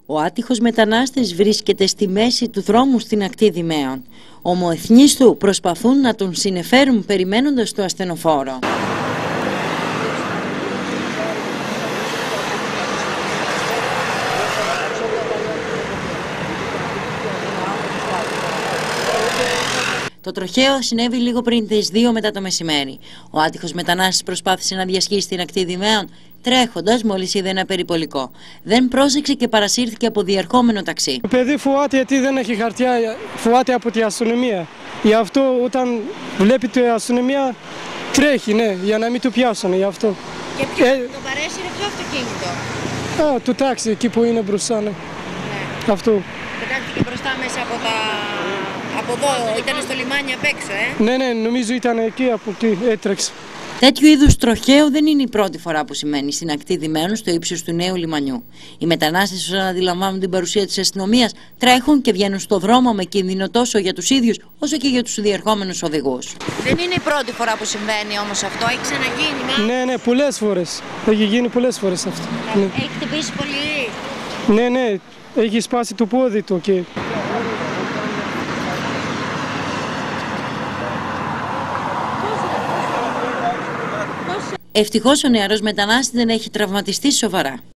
Ο άτυχος μετανάστης βρίσκεται στη μέση του δρόμου στην ακτή Δημαίων. Ομοεθνείς του προσπαθούν να τον συνεφέρουν περιμένοντας το ασθενοφόρο. Το τροχαίο συνέβη λίγο πριν τις 2 μετά το μεσημέρι. Ο άτυχος μετανάστης προσπάθησε να διασχίσει την ακτή Δημαίων τρέχοντας μόλις είδε ένα περιπολικό. Δεν πρόσεξε και παρασύρθηκε από διερχόμενο ταξί. Το παιδί φοβάται γιατί δεν έχει χαρτιά, φοβάται από την αστυνομία. Γι' αυτό όταν βλέπει την αστυνομία τρέχει, ναι, για να μην το πιάσουν. Γι' αυτό. Και ποιο το παρέσυρε, ποιο αυτοκίνητο? Το τάξι εκεί που είναι μπροστά, ναι. Αυτό. Πετάχτηκε μπροστά μέσα από εδώ, ήταν στο λιμάνι απ' έξω, Ναι, νομίζω ήταν εκεί, από εκεί έτρεξε. Τέτοιου είδους τροχαίο δεν είναι η πρώτη φορά που σημαίνει στην ακτή Δημαίων στο ύψος του νέου λιμανιού. Οι μετανάστες, όταν αντιλαμβάνουν την παρουσία της αστυνομίας, τρέχουν και βγαίνουν στο δρόμο με κίνδυνο τόσο για τους ίδιους όσο και για τους διερχόμενους οδηγούς. Δεν είναι η πρώτη φορά που συμβαίνει όμως αυτό, έχει ξαναγίνει? Ναι, πολλές φορές. Έχει γίνει πολλές φορές αυτό. Ναι. Έχει χτυπήσει πολύ? Ναι, έχει σπάσει το πόδι του και... Ευτυχώς ο νεαρός μετανάστης δεν έχει τραυματιστεί σοβαρά.